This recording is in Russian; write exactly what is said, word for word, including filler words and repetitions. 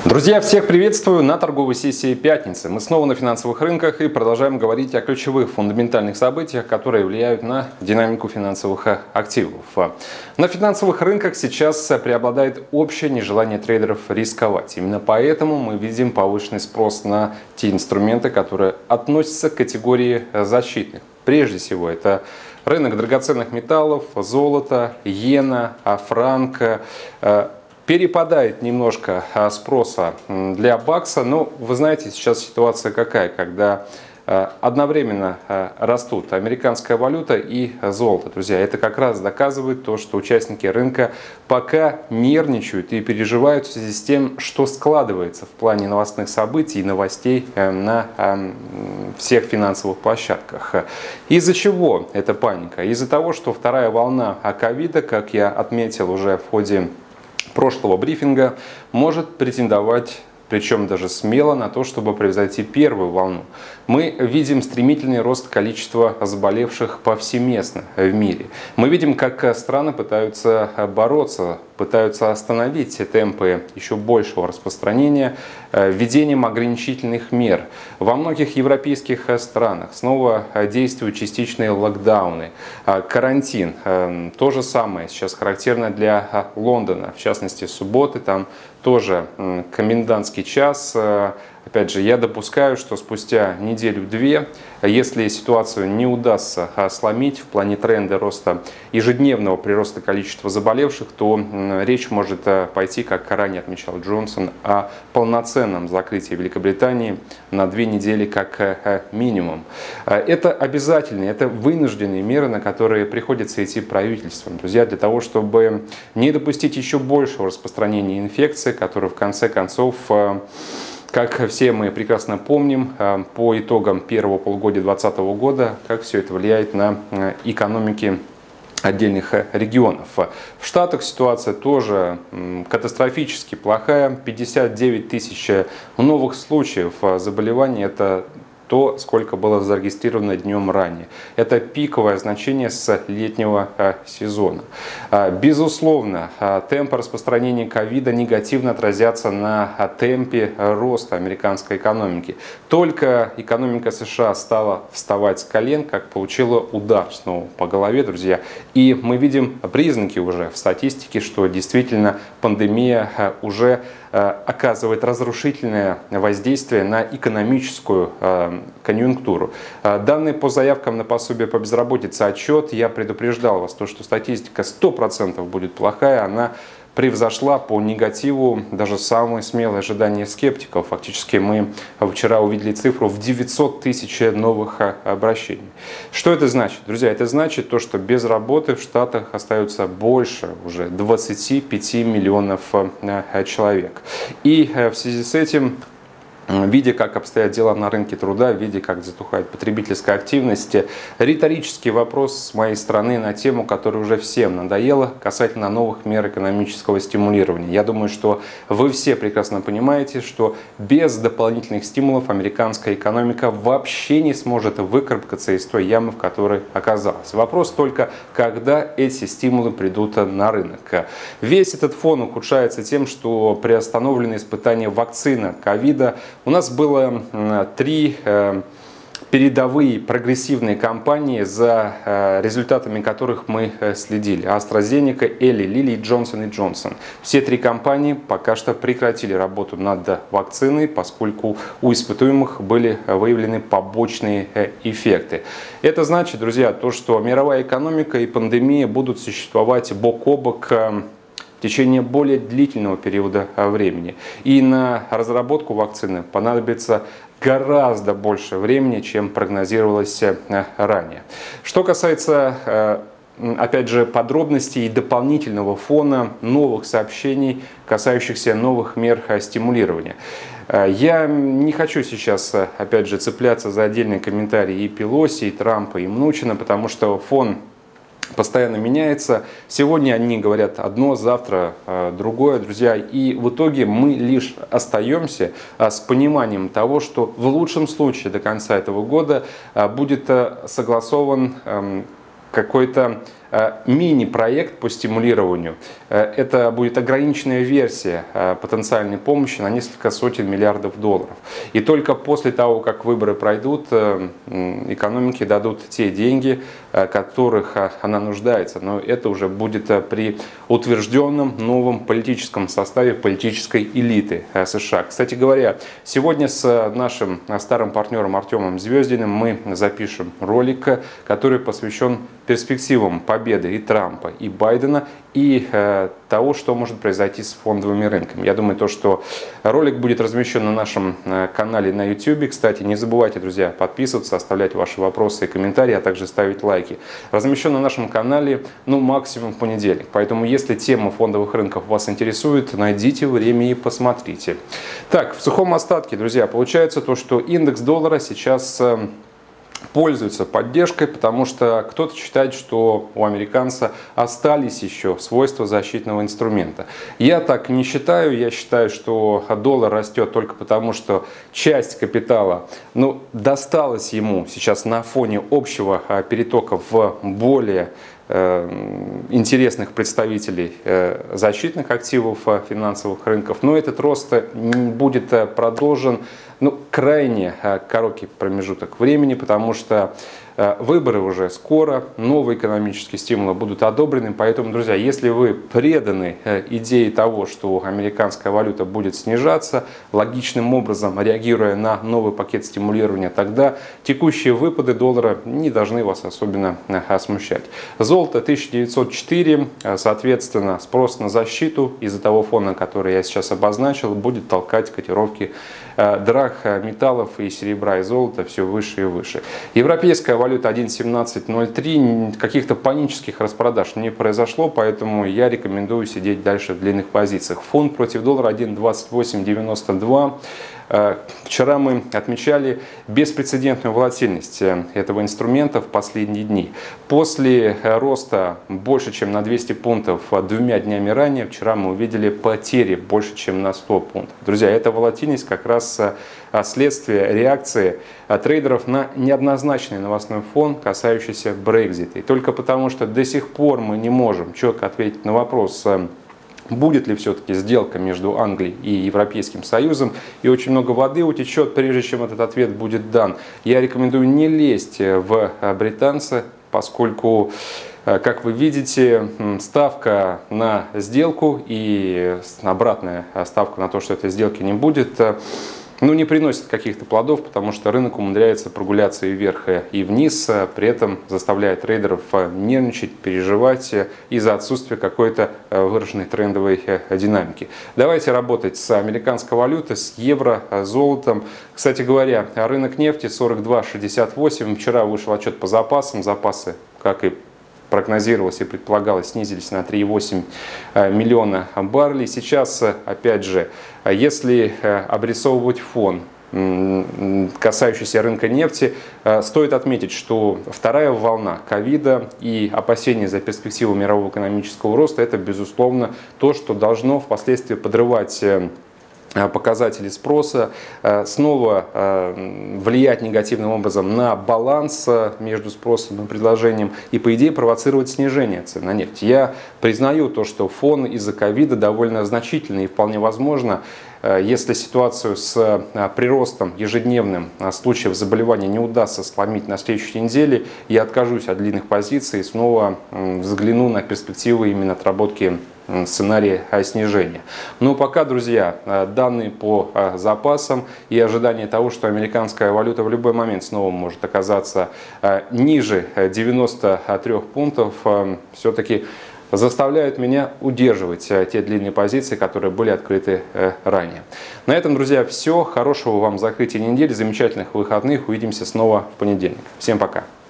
Друзья, всех приветствую на торговой сессии пятницы. Мы снова на финансовых рынках и продолжаем говорить о ключевых фундаментальных событиях, которые влияют на динамику финансовых активов. На финансовых рынках сейчас преобладает общее нежелание трейдеров рисковать. Именно поэтому мы видим повышенный спрос на те инструменты, которые относятся к категории защитных. Прежде всего, это рынок драгоценных металлов, золото, иена, франк. Перепадает немножко спроса для бакса, но вы знаете, сейчас ситуация какая, когда одновременно растут американская валюта и золото. Друзья, это как раз доказывает то, что участники рынка пока нервничают и переживают в связи с тем, что складывается в плане новостных событий и новостей на всех финансовых площадках. Из-за чего эта паника? Из-за того, что вторая волна ковида, как я отметил уже в ходе прошлого брифинга, может претендовать, причем даже смело, на то, чтобы превзойти первую волну. Мы видим стремительный рост количества заболевших повсеместно в мире. Мы видим, как страны пытаются бороться, пытаются остановить темпы еще большего распространения введением ограничительных мер. Во многих европейских странах снова действуют частичные локдауны, карантин. То же самое сейчас характерно для Лондона, в частности, субботы, там тоже комендантский час. Опять же, я допускаю, что спустя неделю-две, если ситуацию не удастся сломить в плане тренда роста ежедневного прироста количества заболевших, то речь может пойти, как ранее отмечал Джонсон, о полноценном закрытии Великобритании на две недели как минимум. Это обязательные, это вынужденные меры, на которые приходится идти правительством, друзья, для того, чтобы не допустить еще большего распространения инфекции, которая в конце концов, как все мы прекрасно помним, по итогам первого полугодия две тысячи двадцатого года, как все это влияет на экономики отдельных регионов. В Штатах ситуация тоже катастрофически плохая. пятьдесят девять тысяч новых случаев заболеваний – это то, сколько было зарегистрировано днем ранее. Это пиковое значение с летнего сезона. Безусловно, темпы распространения ковида негативно отразятся на темпе роста американской экономики. Только экономика США стала вставать с колен, как получила удар снова по голове, друзья. И мы видим признаки уже в статистике, что действительно пандемия уже оказывает разрушительное воздействие на экономическую конъюнктуру. Данные по заявкам на пособие по безработице, отчет, я предупреждал вас, то, что статистика сто процентов будет плохая, она превзошла по негативу даже самые смелые ожидания скептиков. Фактически мы вчера увидели цифру в девятьсот тысяч новых обращений. Что это значит? Друзья, это значит то, что без работы в Штатах остается больше уже двадцати пяти миллионов человек. И в связи с этим, видя, как обстоят дела на рынке труда, видя, как затухает потребительская активность, риторический вопрос с моей стороны на тему, которая уже всем надоела, касательно новых мер экономического стимулирования. Я думаю, что вы все прекрасно понимаете, что без дополнительных стимулов американская экономика вообще не сможет выкарабкаться из той ямы, в которой оказалась. Вопрос только, когда эти стимулы придут на рынок. Весь этот фон ухудшается тем, что приостановлены испытания вакцины ковида. У нас было три передовые прогрессивные кампании, за результатами которых мы следили. AstraZeneca, Eli Lilly, Johnson энд Johnson. Все три компании пока что прекратили работу над вакциной, поскольку у испытуемых были выявлены побочные эффекты. Это значит, друзья, то, что мировая экономика и пандемия будут существовать бок о бок в течение более длительного периода времени. И на разработку вакцины понадобится гораздо больше времени, чем прогнозировалось ранее. Что касается, опять же, подробностей и дополнительного фона новых сообщений, касающихся новых мер стимулирования. Я не хочу сейчас, опять же, цепляться за отдельные комментарии и Пелоси, и Трампа, и Мнучина, потому что фон постоянно меняется. Сегодня они говорят одно, завтра другое, друзья. И в итоге мы лишь остаемся с пониманием того, что в лучшем случае до конца этого года будет согласован какой-то мини-проект по стимулированию. Это будет ограниченная версия потенциальной помощи на несколько сотен миллиардов долларов. И только после того, как выборы пройдут, экономике дадут те деньги, которых она нуждается. Но это уже будет при утвержденном новом политическом составе политической элиты США. Кстати говоря, сегодня с нашим старым партнером Артемом Звездиным мы запишем ролик, который посвящен перспективам победы и Трампа, и Байдена, и э, того, что может произойти с фондовыми рынками. Я думаю, то, что ролик будет размещен на нашем э, канале на YouTube. Кстати, не забывайте, друзья, подписываться, оставлять ваши вопросы и комментарии, а также ставить лайки. Размещен на нашем канале, ну, максимум в понедельник. Поэтому, если тема фондовых рынков вас интересует, найдите время и посмотрите. Так, в сухом остатке, друзья, получается то, что индекс доллара сейчас Э, пользуются поддержкой, потому что кто-то считает, что у американца остались еще свойства защитного инструмента. Я так не считаю. Я считаю, что доллар растет только потому, что часть капитала, ну, досталась ему сейчас на фоне общего перетока в более интересных представителей защитных активов финансовых рынков. Но этот рост будет продолжен, ну, крайне короткий промежуток времени, потому что выборы уже скоро, новые экономические стимулы будут одобрены. Поэтому, друзья, если вы преданы идее того, что американская валюта будет снижаться, логичным образом реагируя на новый пакет стимулирования, тогда текущие выпады доллара не должны вас особенно смущать. Золото тысяча девятьсот четыре, соответственно, спрос на защиту из-за того фона, который я сейчас обозначил, будет толкать котировки драг металлов и серебра и золота все выше и выше. Европейская валюта один семнадцать ноль три, каких-то панических распродаж не произошло, поэтому я рекомендую сидеть дальше в длинных позициях. Фунт против доллара один двадцать восемь девяносто два. Вчера мы отмечали беспрецедентную волатильность этого инструмента в последние дни. После роста больше, чем на двести пунктов двумя днями ранее, вчера мы увидели потери больше, чем на сто пунктов. Друзья, эта волатильность как раз следствие реакции трейдеров на неоднозначный новостной фон, касающийся Брексита. И только потому, что до сих пор мы не можем четко ответить на вопрос, будет ли все-таки сделка между Англией и Европейским Союзом, и очень много воды утечет, прежде чем этот ответ будет дан. Я рекомендую не лезть в британца, поскольку, как вы видите, ставка на сделку и обратная ставка на то, что этой сделки не будет, ну, не приносит каких-то плодов, потому что рынок умудряется прогуляться и вверх, и вниз, при этом заставляя трейдеров нервничать, переживать из-за отсутствия какой-то выраженной трендовой динамики. Давайте работать с американской валютой, с евро, золотом. Кстати говоря, рынок нефти сорок два шестьдесят восемь. Вчера вышел отчет по запасам. Запасы, как и прогнозировалось и предполагалось, снизились на три и восемь миллиона баррелей. Сейчас, опять же, если обрисовывать фон, касающийся рынка нефти, стоит отметить, что вторая волна ковида и опасения за перспективу мирового экономического роста — это, безусловно, то, что должно впоследствии подрывать показатели спроса, снова влиять негативным образом на баланс между спросом и предложением и, по идее, провоцировать снижение цен на нефть. Я признаю то, что фон из-за ковида довольно значительный, и вполне возможно, если ситуацию с приростом ежедневным случаев заболевания не удастся сломить на следующей неделе, я откажусь от длинных позиций и снова взгляну на перспективы именно отработки сценария снижения. Но пока, друзья, данные по запасам и ожидание того, что американская валюта в любой момент снова может оказаться ниже девяноста трёх пунктов, все-таки заставляют меня удерживать те длинные позиции, которые были открыты ранее. На этом, друзья, все. Хорошего вам закрытия недели, замечательных выходных. Увидимся снова в понедельник. Всем пока.